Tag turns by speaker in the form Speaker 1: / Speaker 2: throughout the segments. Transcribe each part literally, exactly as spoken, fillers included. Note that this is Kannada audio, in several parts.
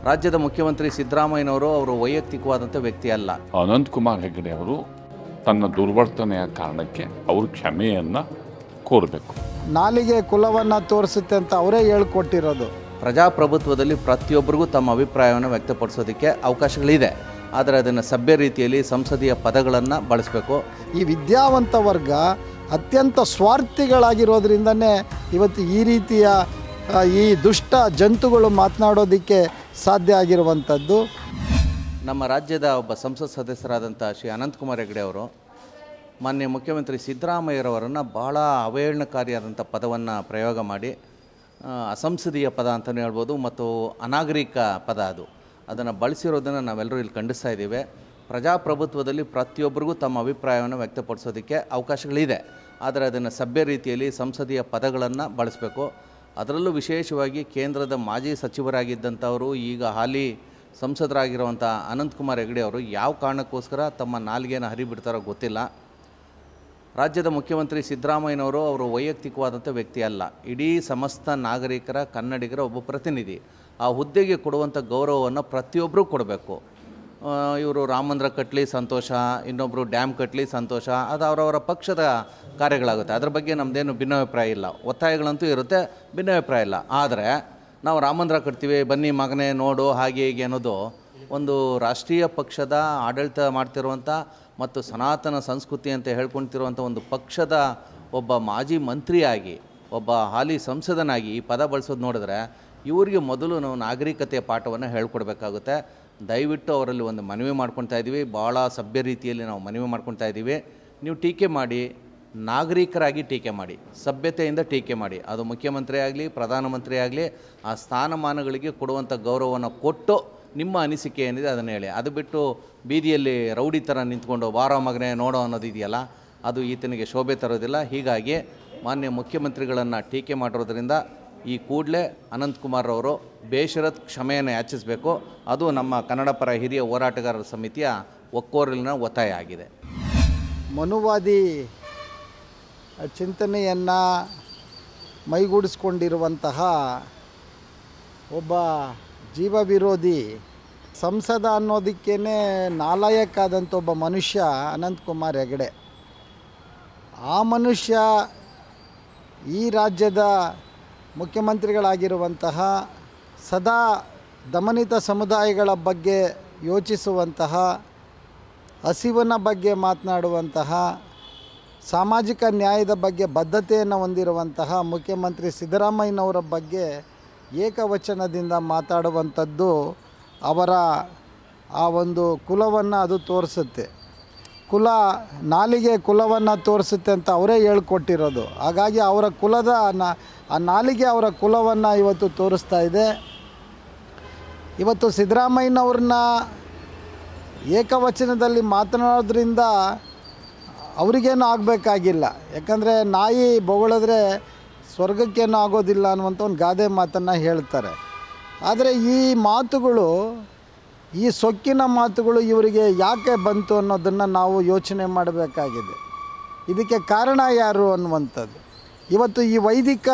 Speaker 1: ರಾಜ್ಯದ ಮುಖ್ಯಮಂತ್ರಿ ಸಿದ್ದರಾಮಯ್ಯನವರು ಅವರು ವೈಯಕ್ತಿಕವಾದಂಥ ವ್ಯಕ್ತಿ ಅಲ್ಲ.
Speaker 2: ಅನಂತಕುಮಾರ್ ಹೆಗಡೆ ಅವರು ತನ್ನ ದುರ್ವರ್ತನೆಯ ಕಾರಣಕ್ಕೆ ಅವರು ಕ್ಷಮೆಯನ್ನು ಕೋರಬೇಕು.
Speaker 3: ನಾಲಿಗೆ ಕುಲವನ್ನು ತೋರಿಸುತ್ತೆ ಅಂತ ಅವರೇ ಹೇಳ್ಕೊಟ್ಟಿರೋದು.
Speaker 1: ಪ್ರಜಾಪ್ರಭುತ್ವದಲ್ಲಿ ಪ್ರತಿಯೊಬ್ಬರಿಗೂ ತಮ್ಮ ಅಭಿಪ್ರಾಯವನ್ನು ವ್ಯಕ್ತಪಡಿಸೋದಕ್ಕೆ ಅವಕಾಶಗಳಿದೆ, ಆದರೆ ಅದನ್ನು ಸಭ್ಯ ರೀತಿಯಲ್ಲಿ ಸಂಸದೀಯ ಪದಗಳನ್ನು ಬಳಸಬೇಕು.
Speaker 3: ಈ ವಿದ್ಯಾವಂತ ವರ್ಗ ಅತ್ಯಂತ ಸ್ವಾರ್ಥಿಗಳಾಗಿರೋದ್ರಿಂದನೇ ಇವತ್ತು ಈ ರೀತಿಯ ಈ ದುಷ್ಟ ಜಂತುಗಳು ಮಾತನಾಡೋದಕ್ಕೆ ಸಾಧ್ಯ ಆಗಿರುವಂಥದ್ದು.
Speaker 1: ನಮ್ಮ ರಾಜ್ಯದ ಒಬ್ಬ ಸಂಸತ್ ಸದಸ್ಯರಾದಂಥ ಶ್ರೀ ಅನಂತಕುಮಾರ್ ಹೆಗಡೆ ಅವರು ಮಾನ್ಯ ಮುಖ್ಯಮಂತ್ರಿ ಸಿದ್ದರಾಮಯ್ಯರವರನ್ನು ಬಹಳ ಅವಹೇಳನಕಾರಿಯಾದಂಥ ಪದವನ್ನು ಪ್ರಯೋಗ ಮಾಡಿ, ಅಸಂಸದೀಯ ಪದ ಅಂತಲೇ ಹೇಳ್ಬೋದು ಮತ್ತು ಅನಾಗರಿಕ ಪದ ಅದು ಅದನ್ನು ಬಳಸಿರೋದನ್ನು ನಾವೆಲ್ಲರೂ ಇಲ್ಲಿ ಖಂಡಿಸ್ತಾ ಇದ್ದೀವಿ. ಪ್ರಜಾಪ್ರಭುತ್ವದಲ್ಲಿ ಪ್ರತಿಯೊಬ್ಬರಿಗೂ ತಮ್ಮ ಅಭಿಪ್ರಾಯವನ್ನು ವ್ಯಕ್ತಪಡಿಸೋದಕ್ಕೆ ಅವಕಾಶಗಳಿದೆ, ಆದರೆ ಅದನ್ನು ಸಭ್ಯ ರೀತಿಯಲ್ಲಿ ಸಂಸದೀಯ ಪದಗಳನ್ನು ಬಳಸಬೇಕು. ಅದರಲ್ಲೂ ವಿಶೇಷವಾಗಿ ಕೇಂದ್ರದ ಮಾಜಿ ಸಚಿವರಾಗಿದ್ದಂಥವರು ಈಗ ಹಾಲಿ ಸಂಸದರಾಗಿರುವಂಥ ಅನಂತಕುಮಾರ್ ಹೆಗಡೆ ಅವರು ಯಾವ ಕಾರಣಕ್ಕೋಸ್ಕರ ತಮ್ಮ ನಾಲಿಗೆಯನ್ನು ಹರಿಬಿಡ್ತಾರೋ ಗೊತ್ತಿಲ್ಲ. ರಾಜ್ಯದ ಮುಖ್ಯಮಂತ್ರಿ ಸಿದ್ದರಾಮಯ್ಯನವರು ಅವರು ವೈಯಕ್ತಿಕವಾದಂಥ ವ್ಯಕ್ತಿ ಅಲ್ಲ, ಇಡೀ ಸಮಸ್ತ ನಾಗರಿಕರ ಕನ್ನಡಿಗರ ಒಬ್ಬ ಪ್ರತಿನಿಧಿ. ಆ ಹುದ್ದೆಗೆ ಕೊಡುವಂಥ ಗೌರವವನ್ನು ಪ್ರತಿಯೊಬ್ಬರೂ ಕೊಡಬೇಕು. ಇವರು ರಾಮ ಮಂದಿರ ಕಟ್ಟಲಿ ಸಂತೋಷ, ಇನ್ನೊಬ್ಬರು ಡ್ಯಾಮ್ ಕಟ್ಟಲಿ ಸಂತೋಷ, ಅದು ಅವರವರ ಪಕ್ಷದ ಕಾರ್ಯಗಳಾಗುತ್ತೆ. ಅದ್ರ ಬಗ್ಗೆ ನಮ್ಮದೇನು ಭಿನ್ನಾಭಿಪ್ರಾಯ ಇಲ್ಲ, ಒತ್ತಾಯಗಳಂತೂ ಇರುತ್ತೆ, ಭಿನ್ನಾಭಿಪ್ರಾಯ ಇಲ್ಲ. ಆದರೆ ನಾವು ರಾಮ ಮಂದಿರ ಕಟ್ತೀವಿ ಬನ್ನಿ ಮಗನೇ ನೋಡು ಹಾಗೆ ಹೀಗೆ ಅನ್ನೋದು ಒಂದು ರಾಷ್ಟ್ರೀಯ ಪಕ್ಷದ ಆಡಳಿತ ಮಾಡ್ತಿರುವಂಥ ಮತ್ತು ಸನಾತನ ಸಂಸ್ಕೃತಿ ಅಂತ ಹೇಳ್ಕೊಳ್ತಿರುವಂಥ ಒಂದು ಪಕ್ಷದ ಒಬ್ಬ ಮಾಜಿ ಮಂತ್ರಿಯಾಗಿ ಒಬ್ಬ ಹಾಲಿ ಸಂಸದನಾಗಿ ಈ ಪದ ಬಳಸೋದು ನೋಡಿದ್ರೆ ಇವರಿಗೆ ಮೊದಲು ನಾವು ನಾಗರಿಕತೆಯ ಪಾಠವನ್ನು ಹೇಳ್ಕೊಡ್ಬೇಕಾಗುತ್ತೆ. ದಯವಿಟ್ಟು ಅವರಲ್ಲಿ ಒಂದು ಮನವಿ ಮಾಡ್ಕೊಳ್ತಾ ಇದ್ದೀವಿ, ಭಾಳ ಸಭ್ಯ ರೀತಿಯಲ್ಲಿ ನಾವು ಮನವಿ ಮಾಡ್ಕೊಳ್ತಾ ಇದ್ದೀವಿ. ನೀವು ಟೀಕೆ ಮಾಡಿ, ನಾಗರಿಕರಾಗಿ ಟೀಕೆ ಮಾಡಿ, ಸಭ್ಯತೆಯಿಂದ ಟೀಕೆ ಮಾಡಿ. ಅದು ಮುಖ್ಯಮಂತ್ರಿ ಆಗಲಿ ಪ್ರಧಾನಮಂತ್ರಿ ಆಗಲಿ ಆ ಸ್ಥಾನಮಾನಗಳಿಗೆ ಕೊಡುವಂಥ ಗೌರವವನ್ನು ಕೊಟ್ಟು ನಿಮ್ಮ ಅನಿಸಿಕೆ ಏನಿದೆ ಅದನ್ನು ಹೇಳಿ. ಅದು ಬಿಟ್ಟು ಬೀದಿಯಲ್ಲಿ ರೌಡಿ ಥರ ನಿಂತ್ಕೊಂಡು ಬಾರೋ ಮಗನೇ ನೋಡೋ ಅನ್ನೋದು ಇದೆಯಲ್ಲ, ಅದು ಈತನಿಗೆ ಶೋಭೆ ತರೋದಿಲ್ಲ. ಹೀಗಾಗಿ ಮಾನ್ಯ ಮುಖ್ಯಮಂತ್ರಿಗಳನ್ನು ಟೀಕೆ ಮಾಡಿರೋದ್ರಿಂದ ಈ ಕೂಡಲೇ ಅನಂತಕುಮಾರ್ ಅವರು ಬೇಷರತ್ ಕ್ಷಮೆಯನ್ನು ಯಾಚಿಸಬೇಕು. ಅದು ನಮ್ಮ ಕನ್ನಡ ಪರ ಹಿರಿಯ ಹೋರಾಟಗಾರರ ಸಮಿತಿಯ ಒಕ್ಕೊರಲಿನ ಒತ್ತಾಯ ಆಗಿದೆ.
Speaker 3: ಮನುವಾದಿ ಚಿಂತನೆಯನ್ನು ಮೈಗೂಡಿಸ್ಕೊಂಡಿರುವಂತಹ ಒಬ್ಬ ಜೀವ ವಿರೋಧಿ ಸಂಸದ ಅನ್ನೋದಕ್ಕೇ ನಾಲಾಯಕ್ಕಾದಂಥ ಒಬ್ಬ ಮನುಷ್ಯ ಅನಂತಕುಮಾರ್ ಹೆಗಡೆ. ಆ ಮನುಷ್ಯ ಈ ರಾಜ್ಯದ ಮುಖ್ಯಮಂತ್ರಿಗಳಾಗಿರುವಂತಹ ಸದಾ ದಮನಿತ ಸಮುದಾಯಗಳ ಬಗ್ಗೆ ಯೋಚಿಸುವಂತಹ, ಹಸಿವಿನ ಬಗ್ಗೆ ಮಾತನಾಡುವಂತಹ, ಸಾಮಾಜಿಕ ನ್ಯಾಯದ ಬಗ್ಗೆ ಬದ್ಧತೆಯನ್ನು ಹೊಂದಿರುವಂತಹ ಮುಖ್ಯಮಂತ್ರಿ ಸಿದ್ದರಾಮಯ್ಯನವರ ಬಗ್ಗೆ ಏಕವಚನದಿಂದ ಮಾತಾಡುವಂಥದ್ದು ಅವರ ಆ ಒಂದು ಕುಲವನ್ನು ಅದು ತೋರಿಸುತ್ತೆ. ಕುಲ ನಾಲಿಗೆ ಕುಲವನ್ನು ತೋರಿಸುತ್ತೆ ಅಂತ ಅವರೇ ಹೇಳ್ಕೊಟ್ಟಿರೋದು. ಹಾಗಾಗಿ ಅವರ ಕುಲದ ಆ ನಾಲಿಗೆ ಅವರ ಕುಲವನ್ನು ಇವತ್ತು ತೋರಿಸ್ತಾ ಇದೆ. ಇವತ್ತು ಸಿದ್ದರಾಮಯ್ಯನವ್ರನ್ನ ಏಕವಚನದಲ್ಲಿ ಮಾತನಾಡೋದ್ರಿಂದ ಅವರಿಗೇನು ಆಗಬೇಕಾಗಿಲ್ಲ, ಯಾಕಂದರೆ ನಾಯಿ ಬೊಗಳಿದ್ರೆ ಸ್ವರ್ಗಕ್ಕೇನು ಆಗೋದಿಲ್ಲ ಅನ್ನುವಂಥ ಒಂದು ಗಾದೆ ಮಾತನ್ನು ಹೇಳ್ತಾರೆ. ಆದರೆ ಈ ಮಾತುಗಳು, ಈ ಸೊಕ್ಕಿನ ಮಾತುಗಳು ಇವರಿಗೆ ಯಾಕೆ ಬಂತು ಅನ್ನೋದನ್ನು ನಾವು ಯೋಚನೆ ಮಾಡಬೇಕಾಗಿದೆ. ಇದಕ್ಕೆ ಕಾರಣ ಯಾರು ಅನ್ನುವಂಥದ್ದು. ಇವತ್ತು ಈ ವೈದಿಕ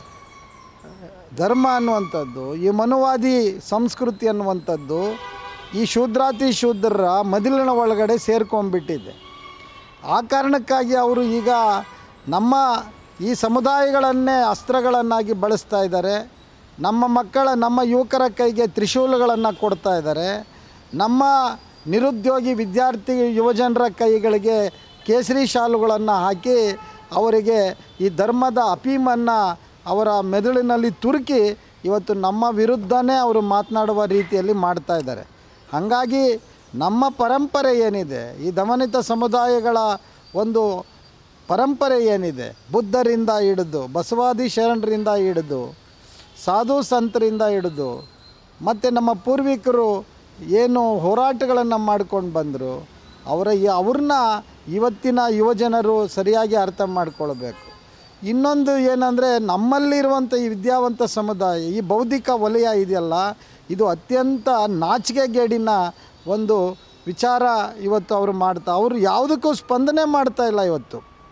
Speaker 3: ಧರ್ಮ ಅನ್ನುವಂಥದ್ದು, ಈ ಮನುವಾದಿ ಸಂಸ್ಕೃತಿ ಅನ್ನುವಂಥದ್ದು ಈ ಶೂದ್ರಾತಿ ಶೂದ್ರರ ಮದಿಲಿನ ಒಳಗಡೆ ಸೇರ್ಕೊಂಡ್ಬಿಟ್ಟಿದೆ. ಆ ಕಾರಣಕ್ಕಾಗಿ ಅವರು ಈಗ ನಮ್ಮ ಈ ಸಮುದಾಯಗಳನ್ನೇ ಅಸ್ತ್ರಗಳನ್ನಾಗಿ ಬಳಸ್ತಾ ಇದ್ದಾರೆ. ನಮ್ಮ ಮಕ್ಕಳ, ನಮ್ಮ ಯುವಕರ ಕೈಗೆ ತ್ರಿಶೂಲಗಳನ್ನು ಕೊಡ್ತಾ ಇದ್ದಾರೆ. ನಮ್ಮ ನಿರುದ್ಯೋಗಿ ವಿದ್ಯಾರ್ಥಿ ಯುವಜನರ ಕೈಗಳಿಗೆ ಕೇಸರಿ ಶಾಲುಗಳನ್ನು ಹಾಕಿ ಅವರಿಗೆ ಈ ಧರ್ಮದ ಅಫೀಮನ್ನು ಅವರ ಮೆದುಳಿನಲ್ಲಿ ತುರುಕಿ ಇವತ್ತು ನಮ್ಮ ವಿರುದ್ಧನೇ ಅವರು ಮಾತನಾಡುವ ರೀತಿಯಲ್ಲಿ ಮಾಡ್ತಾ ಇದ್ದಾರೆ. ಹಾಗಾಗಿ ನಮ್ಮ ಪರಂಪರೆ ಏನಿದೆ, ಈ ದಮನಿತ ಸಮುದಾಯಗಳ ಒಂದು ಪರಂಪರೆ ಏನಿದೆ, ಬುದ್ಧರಿಂದ ಹಿಡಿದು ಬಸವಾದಿ ಶರಣರಿಂದ ಹಿಡಿದು ಸಾಧು ಸಂತರಿಂದ ಹಿಡಿದು ಮತ್ತು ನಮ್ಮ ಪೂರ್ವಿಕರು ಏನು ಹೋರಾಟಗಳನ್ನು ಮಾಡ್ಕೊಂಡು ಬಂದರು, ಅವರ ಅವ್ರನ್ನ ಇವತ್ತಿನ ಯುವಜನರು ಸರಿಯಾಗಿ ಅರ್ಥ ಮಾಡ್ಕೊಳ್ಬೇಕು. ಇನ್ನೊಂದು ಏನಂದರೆ, ನಮ್ಮಲ್ಲಿರುವಂಥ ಈ ವಿದ್ಯಾವಂತ ಸಮುದಾಯ, ಈ ಬೌದ್ಧಿಕ ವಲಯ ಇದೆಯಲ್ಲ, ಇದು ಅತ್ಯಂತ ನಾಚಿಕೆಗೇಡಿನ ಒಂದು ವಿಚಾರ ಇವತ್ತು ಅವರು ಮಾಡ್ತಾ, ಅವರು ಯಾವುದಕ್ಕೂ ಸ್ಪಂದನೆ ಮಾಡ್ತಾ ಇಲ್ಲ. ಇವತ್ತು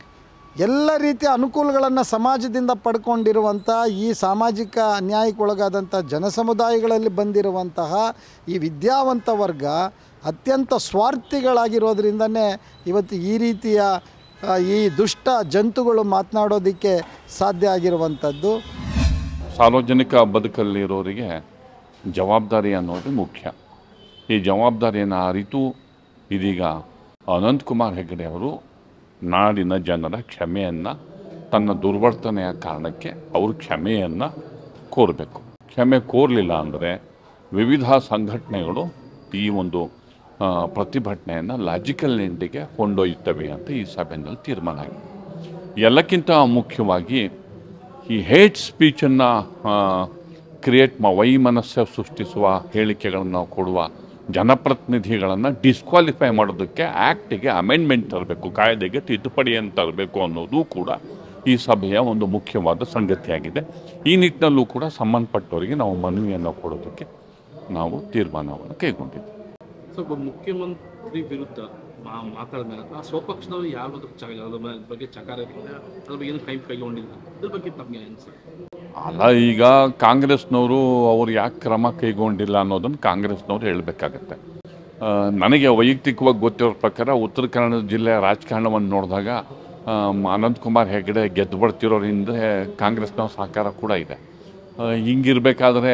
Speaker 3: ಎಲ್ಲ ರೀತಿಯ ಅನುಕೂಲಗಳನ್ನು ಸಮಾಜದಿಂದ ಪಡ್ಕೊಂಡಿರುವಂಥ ಈ ಸಾಮಾಜಿಕ ಅನ್ಯಾಯಕ್ಕೊಳಗಾದಂಥ ಜನಸಮುದಾಯಗಳಲ್ಲಿ ಬಂದಿರುವಂತಹ ಈ ವಿದ್ಯಾವಂತ ವರ್ಗ ಅತ್ಯಂತ ಸ್ವಾರ್ಥಿಗಳಾಗಿರೋದ್ರಿಂದನೇ ಇವತ್ತು ಈ ರೀತಿಯ ಈ ದುಷ್ಟ ಜಂತುಗಳು ಮಾತನಾಡೋದಕ್ಕೆ ಸಾಧ್ಯ ಆಗಿರುವಂಥದ್ದು.
Speaker 2: ಸಾರ್ವಜನಿಕ ಬದುಕಲ್ಲಿರೋರಿಗೆ ಜವಾಬ್ದಾರಿ ಅನ್ನೋದು ಮುಖ್ಯ. ಈ ಜವಾಬ್ದಾರಿಯನ್ನು ಅರಿತು ಇದೀಗ ಅನಂತಕುಮಾರ್ ಹೆಗಡೆ ಅವರು ನಾಡಿನ ಜನರ ಕ್ಷಮೆಯನ್ನು, ತನ್ನ ದುರ್ವರ್ತನೆಯ ಕಾರಣಕ್ಕೆ ಅವರು ಕ್ಷಮೆಯನ್ನು ಕೋರಬೇಕು. ಕ್ಷಮೆ ಕೋರಲಿಲ್ಲ ಅಂದರೆ ವಿವಿಧ ಸಂಘಟನೆಗಳು ಈ ಒಂದು ಪ್ರತಿಭಟನೆಯನ್ನು ಲಾಜಿಕಲ್ ಎಂಡಿಗೆ ಕೊಂಡೊಯ್ಯುತ್ತವೆ ಅಂತ ಈ ಸಭೆಯಲ್ಲಿ ತೀರ್ಮಾನ ಆಗಿದೆ. ಎಲ್ಲಕ್ಕಿಂತ ಮುಖ್ಯವಾಗಿ ಈ ಹೇಟ್ ಸ್ಪೀಚನ್ನು ಕ್ರಿಯೇಟ್ ಮಾ ವೈಮನಸ್ಸು ಸೃಷ್ಟಿಸುವ ಹೇಳಿಕೆಗಳನ್ನು ಕೊಡುವ ಜನಪ್ರತಿನಿಧಿಗಳನ್ನು ಡಿಸ್ಕ್ವಾಲಿಫೈ ಮಾಡೋದಕ್ಕೆ ಆ್ಯಕ್ಟಿಗೆ ಅಮೆಂಡ್ಮೆಂಟ್ ತರಬೇಕು, ಕಾಯ್ದೆಗೆ ತಿದ್ದುಪಡಿಯನ್ನು ತರಬೇಕು ಅನ್ನೋದು ಕೂಡ ಈ ಸಭೆಯ ಒಂದು ಮುಖ್ಯವಾದ ಸಂಗತಿಯಾಗಿದೆ. ಈ ನಿಟ್ಟಿನಲ್ಲೂ ಕೂಡ ಸಂಬಂಧಪಟ್ಟವರಿಗೆ ನಾವು ಮನವಿಯನ್ನು ಕೊಡೋದಕ್ಕೆ ನಾವು ತೀರ್ಮಾನವನ್ನು ಕೈಗೊಂಡಿದ್ದೇವೆ.
Speaker 4: ಸ್ವಲ್ಪ ಮುಖ್ಯಮಂತ್ರಿ ವಿರುದ್ಧ ಮಾತಾಡಿದ ಮೇಲೆ ಆ ಸ್ವಪಕ್ಷದವರು ಯಾವ್ದು ಅದ್ರ ಬಗ್ಗೆ ಚಕಾರ ಅದ್ರ ಬಗ್ಗೆ ಏನು ಕೈ ಕೈಗೊಂಡಿಲ್ಲ, ಅದ್ರ ಬಗ್ಗೆ ತಮಗೆ ಅನಿಸುತ್ತೆ?
Speaker 2: ಅಲ್ಲ, ಈಗ ಕಾಂಗ್ರೆಸ್ನವರು ಅವ್ರು ಯಾಕೆ ಕ್ರಮ ಕೈಗೊಂಡಿಲ್ಲ ಅನ್ನೋದನ್ನು ಕಾಂಗ್ರೆಸ್ನವ್ರು ಹೇಳಬೇಕಾಗತ್ತೆ. ನನಗೆ ವೈಯಕ್ತಿಕವಾಗಿ ಗೊತ್ತಿರೋ ಪ್ರಕಾರ ಉತ್ತರ ಕನ್ನಡ ಜಿಲ್ಲೆಯ ರಾಜಕಾರಣವನ್ನು ನೋಡಿದಾಗ ಅನಂತಕುಮಾರ್ ಹೆಗಡೆ ಗೆದ್ದು ಬರ್ತಿರೋರ ಹಿಂದೆ ಕಾಂಗ್ರೆಸ್ನವ್ರ ಸಹಕಾರ ಕೂಡ ಇದೆ. ಹಿಂಗಿರಬೇಕಾದ್ರೆ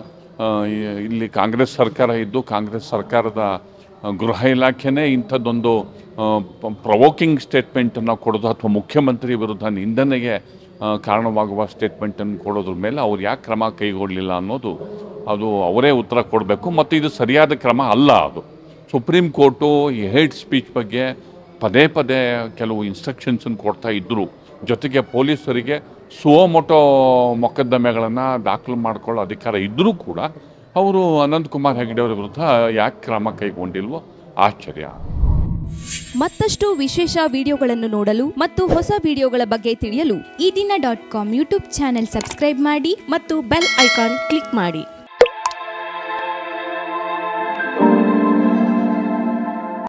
Speaker 2: ಇಲ್ಲಿ ಕಾಂಗ್ರೆಸ್ ಸರ್ಕಾರ ಇದ್ದು ಕಾಂಗ್ರೆಸ್ ಸರ್ಕಾರದ ಗೃಹ ಇಲಾಖೆನೇ ಇಂಥದ್ದೊಂದು ಪ್ರವೋಕಿಂಗ್ ಸ್ಟೇಟ್ಮೆಂಟನ್ನು ಕೊಡೋದು ಅಥವಾ ಮುಖ್ಯಮಂತ್ರಿ ವಿರುದ್ಧ ನಿಂದನೆಗೆ ಕಾರಣವಾಗುವ ಸ್ಟೇಟ್ಮೆಂಟನ್ನು ಕೊಡೋದ್ರ ಮೇಲೆ ಅವ್ರು ಯಾಕೆ ಕ್ರಮ ಕೈಗೊಳ್ಳಲಿಲ್ಲ ಅನ್ನೋದು ಅದು ಅವರೇ ಉತ್ತರ ಕೊಡಬೇಕು. ಮತ್ತು ಇದು ಸರಿಯಾದ ಕ್ರಮ ಅಲ್ಲ. ಅದು ಸುಪ್ರೀಂ ಕೋರ್ಟು ಈ ಹೇಟ್ ಸ್ಪೀಚ್ ಬಗ್ಗೆ ಪದೇ ಪದೇ ಕೆಲವು ಇನ್ಸ್ಟ್ರಕ್ಷನ್ಸನ್ನು ಕೊಡ್ತಾ ಇದ್ದರು. ಜೊತೆಗೆ ಪೊಲೀಸರಿಗೆ ಸುವಮೋಟೋ ಮೊಕದ್ದಮೆಗಳನ್ನು ದಾಖಲು ಮಾಡಿಕೊಳ್ಳೋ ಅಧಿಕಾರ ಇದ್ದರೂ ಕೂಡ ಅವರು ಅನಂತಕುಮಾರ್ ಹೆಗಡೆ ಅವರ ವಿರುದ್ಧ ಯಾಕೆ ಕ್ರಮ ಕೈಗೊಂಡಿಲ್ವೋ ಆಶ್ಚರ್ಯ.
Speaker 5: ಮತ್ತಷ್ಟು ವಿಶೇಷ ವಿಡಿಯೋಗಳನ್ನು ನೋಡಲು ಮತ್ತು ಹೊಸ ವಿಡಿಯೋಗಳ ಬಗ್ಗೆ ತಿಳಿಯಲು ಈ ದಿನ dot com YouTube channel subscribe ಮಾಡಿ ಮತ್ತು ಬೆಲ್ ಐಕಾನ್ ಕ್ಲಿಕ್ ಮಾಡಿ.